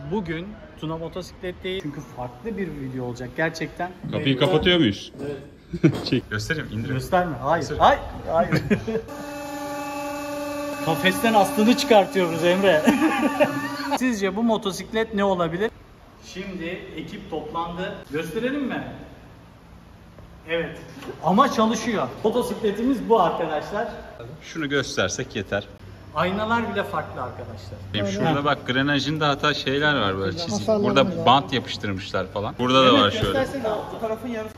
Bugün Tuna motosiklet değil çünkü farklı bir video olacak gerçekten. Kapıyı kapatıyor muyuz? Evet. Çek. Göstereyim, indirin. Gösterme. Hayır. Hayır. Hayır. Kafesten aslını çıkartıyoruz Emre. Sizce bu motosiklet ne olabilir? Şimdi ekip toplandı. Gösterelim mi? Evet. Ama çalışıyor. Motosikletimiz bu arkadaşlar. Şunu göstersek yeter. Aynalar bile farklı arkadaşlar. Şurada bak grenajında hatta şeyler var böyle çizik. Burada bant yapıştırmışlar falan. Burada da var şöyle. Bu tarafın yarısı.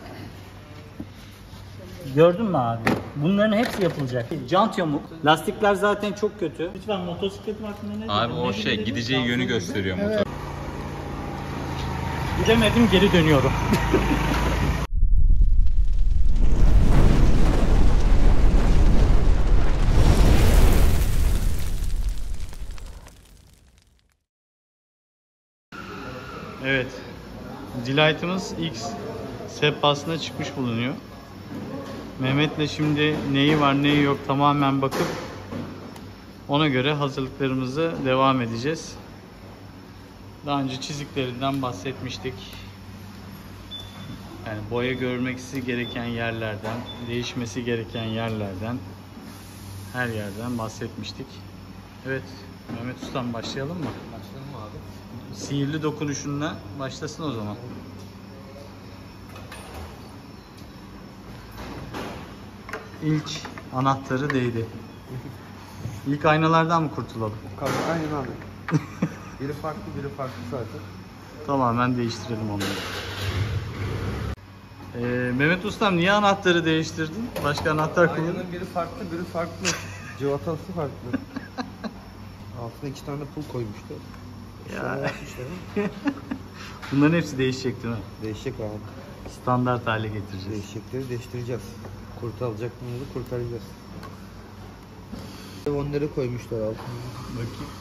Gördün mü abi? Bunların hepsi yapılacak. Jant yamuk. Lastikler zaten çok kötü. Lütfen motosikletim hakkında ne Abi o şey gideceği yönü gösteriyor motor. Gidemedim, geri dönüyorum. Evet. Delight'ımız X sehpasına çıkmış bulunuyor. Mehmet'le şimdi neyi var neyi yok tamamen bakıp ona göre hazırlıklarımızı devam edeceğiz. Daha önce çiziklerinden bahsetmiştik. Yani boya görmesi gereken yerlerden, değişmesi gereken yerlerden, her yerden bahsetmiştik. Evet, Mehmet Ustam başlayalım mı? Başlayalım abi. Sihirli dokunuşunla başlasın o zaman. İlk anahtarı değdi. İlk aynalardan mı kurtulalım? Aynen abi. Biri farklı, biri farklı zaten. Tamamen değiştirelim onları. Mehmet Ustam niye anahtarı değiştirdin? Başka anahtar kullan. Aynanın biri farklı, biri farklı. Civatası farklı. Altına 2 tane pul koymuştu. Ya. Bunların hepsi değişecek değil mi? Değişecek abi. Standart hale getireceğiz. Değişecekleri değiştireceğiz. Kurtaracaklarımızı kurtaracağız. Onları koymuşlar altına. Bakayım.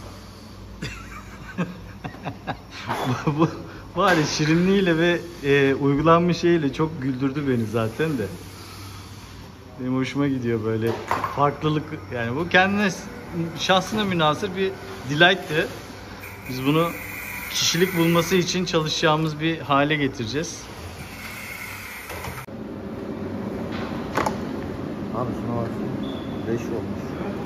bu var ya, şirinliğiyle ve uygulanmış şeyle çok güldürdü beni zaten de. Benim hoşuma gidiyor böyle farklılık, yani bu kendine şahsına münhasır bir delight'tı. Biz bunu kişilik bulması için çalışacağımız bir hale getireceğiz. Abi şuna bak. 5 olmuş.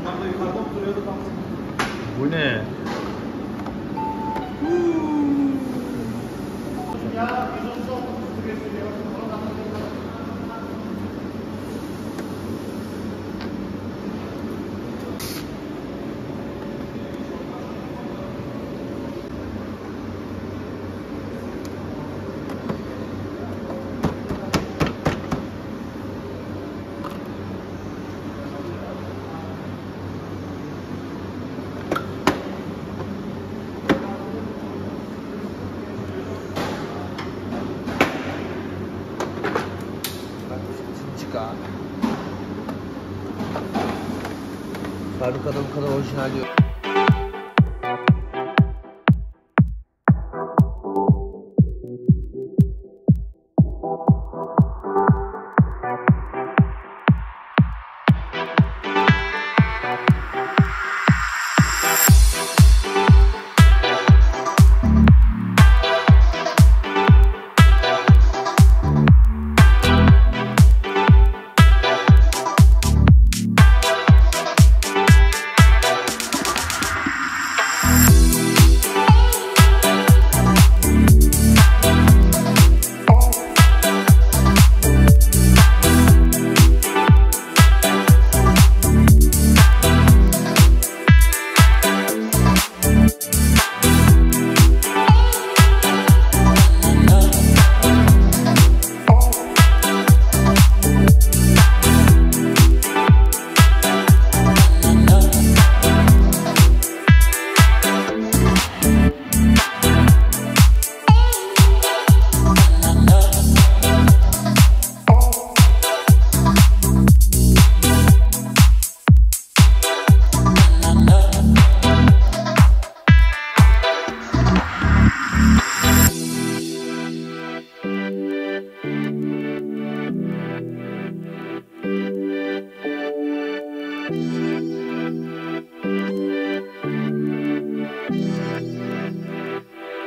Bu ne? Çık abi. Fabrikada bu kadar orijinal yok.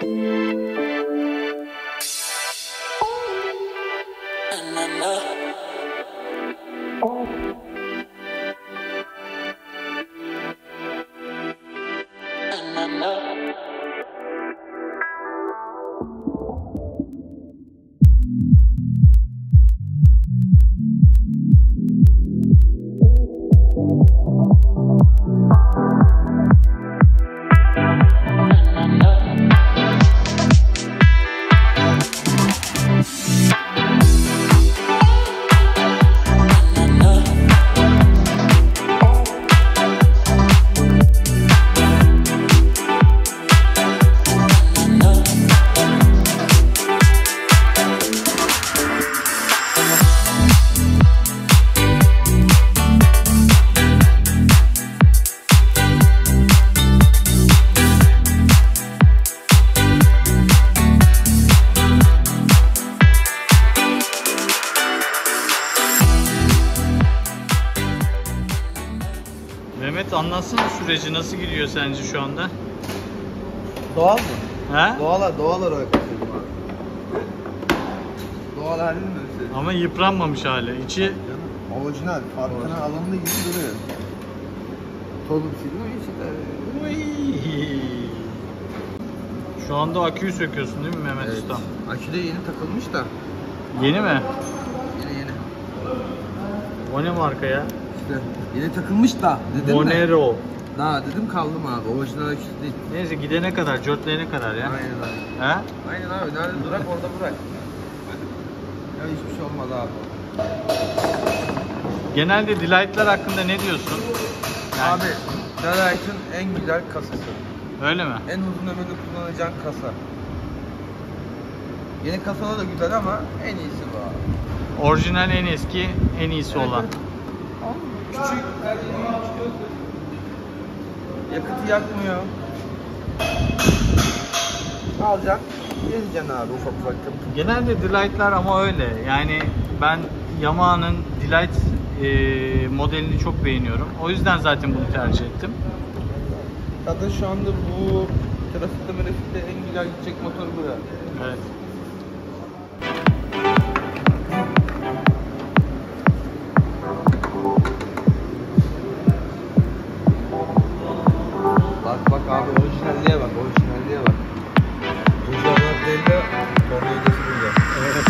Mehmet anlatsana süreci nasıl gidiyor sence şu anda? Doğal mı? He? Doğal olarak istedim abi. Doğal halini mi istedim? Ama yıpranmamış hali. İçi Orijinal. Arkana alındığı gibi duruyor. Tolu silme işte. şu anda aküyü söküyorsun değil mi Mehmet Evet. Usta? Akü de yeni takılmış da. Yeni mi? Yeni. O ne marka ya? İşte yeni takılmış da. Dedim Monero. Daha dedim kaldım abi. Orijinal akü değil. Neyse gidene kadar, cörtleyene kadar ya. Aynen abi. He? Aynen abi. Nerede durak orada bırak. Ya hiçbir şey olmaz abi. Genelde Delight'lar hakkında ne diyorsun? Yani- Abi Delight'ın en güzel kasası. Öyle mi? En uzun ömürlü kullanacağın kasa. Yeni kasalar da güzel ama en iyisi bu abi. Orijinal en eski, en iyisi olan. Küçük, yakıtı yakmıyor. Alacaksın, gezeceksin abi ufak ufak. Genelde Delight'lar ama öyle. Yani ben Yamaha'nın Delight modelini çok beğeniyorum. O yüzden zaten bunu tercih ettim. Zaten şu anda bu trafikte en güzel gidecek motor bu ya. Evet. Bak abi orijinalliğe bak. Bu jantlar değil de tornavidası burada. Evet.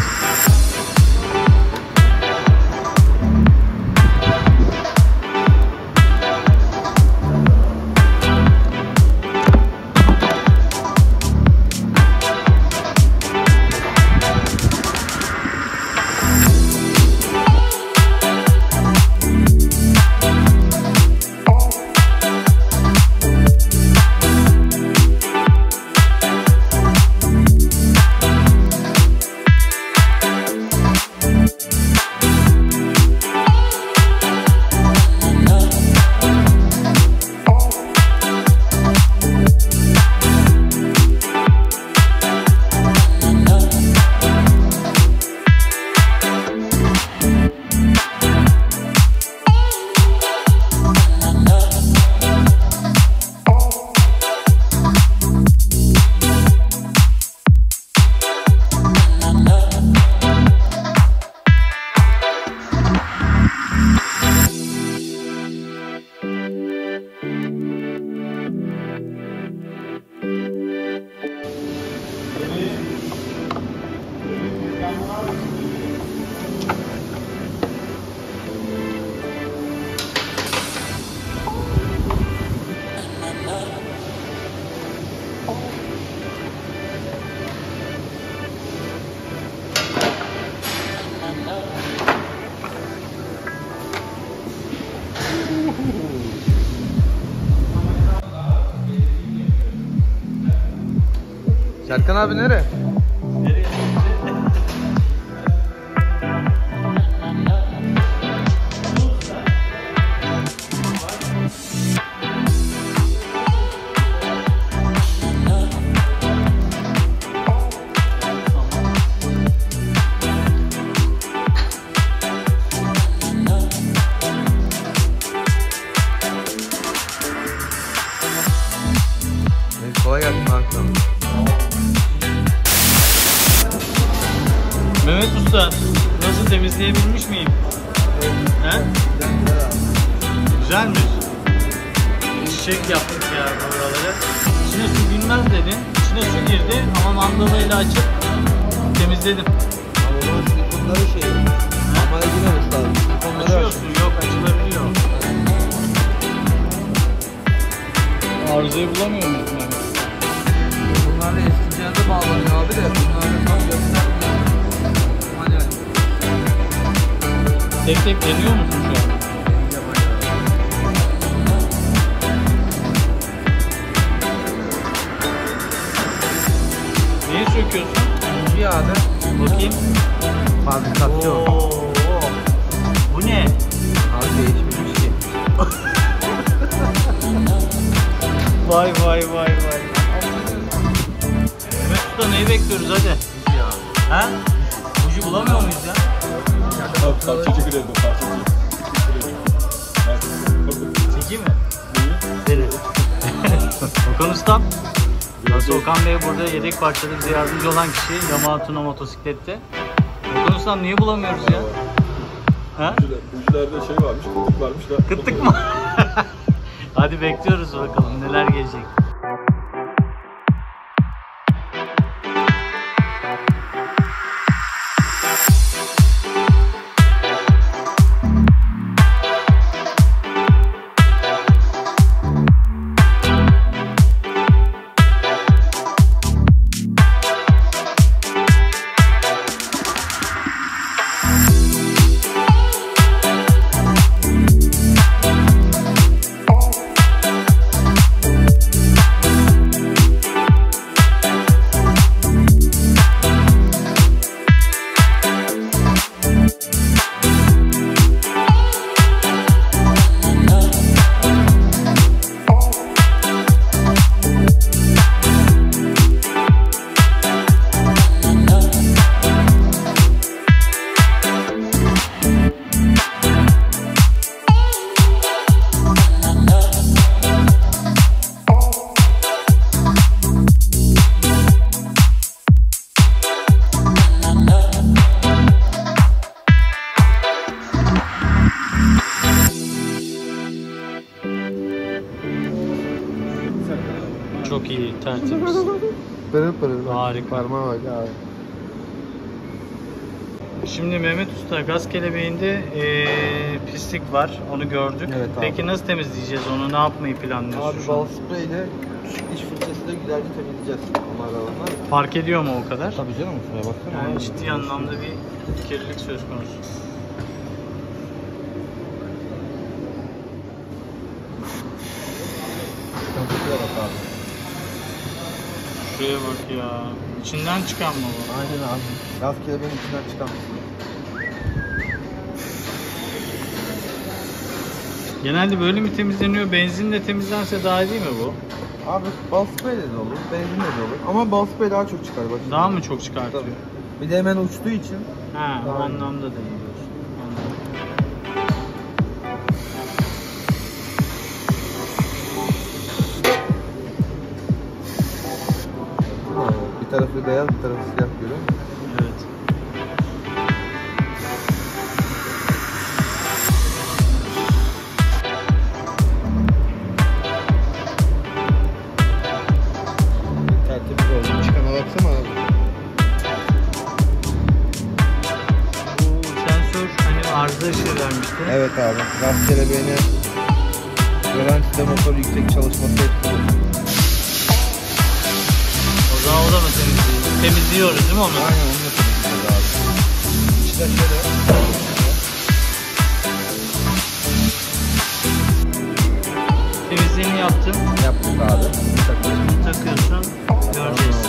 Serkan abi nere? Nereye? Kolay gelsin abi sana. Mehmet Usta, nasıl, temizleyebilmiş miyim? He? Güzelmiş. Çiçek yaptık ya buraları. İçine su girmez dedin. İçine su girdi ama mandalayla açıp temizledim. Ama bunun silikonları şey. Normalde girmemiş lazım. Silikonları Açıyorsun, yok açılabiliyor. Arızayı bulamıyor muyuz Mehmet? Bunlarla eski cihaza bağlanıyor abi de. Bunlarla tam göstermiyor. Hadi. Tek tek deniyor musun şu an? Neyi söküyorsun? İnci abi. Bakayım. Fabrikasyon. Oo, bu ne? Abi değişmemiş ki. Vay vay vay vay. Mehmet Usta neyi bekliyoruz hadi? İnci abi. Ha? Buji bulamıyor muyuz ya? Çeki mi? Seni. Okan Ustam. Nasıl Okan Bey burada yedek parçada bize yardımcı olan kişi Yamaha Tuna motosiklette. Okan Ustam niye bulamıyoruz ya? Ha? Bujilerde şey varmış, kıtlık varmış da. Kıttık mı? Hadi bekliyoruz bakalım neler gelecek. Çok iyi, tertemiz. Pırıl pırıl. Harika. Parmağa bak abi. Şimdi Mehmet Usta gaz kelebeğinde pislik var, onu gördük. Evet abi. Peki nasıl temizleyeceğiz onu, ne yapmayı planlıyorsun? Abi bal spreyle küçük diş fırçasıyla güzelce temizleyeceğiz. Onlar da var. Fark ediyor mu o kadar? Tabii canım, şuraya baksana. Yani ciddi anlamda bir kirlilik söz konusu. Şuraya bak abi. Şuraya bak ya. İçinden çıkan mı bu? Aynen abi. Gaz kelebeğin içinden çıkan. Genelde böyle mi temizleniyor? Benzinle temizlense daha iyi değil mi bu? Abi bal spreyle de olur, benzinle de olur. Ama bal sprey daha çok çıkar bak. Daha mı çok çıkartıyor? Tabii. Bir de hemen uçtuğu için. Ha, o Daha iyi. anlamda da iyi diyorsun. Anladım. Bir tarafı beyaz, bir tarafı siyah görüyor musun? Evet. Tertemiz oldu. Çıkana baksana abi. Bu sensör hani arıza ışığı vermişti. Evet abi. Gaz kelebeğine garantide motor yüksek çalışması etkili. O zaman o da mı temizliyoruz? Temizliyoruz değil mi onu? Aynen onu da temizleyeceğiz abi. İçi de şöyle. Temizliğini yaptım. Yaptık abi. Takıyoruz. Takıyorsun. Göreceğiz.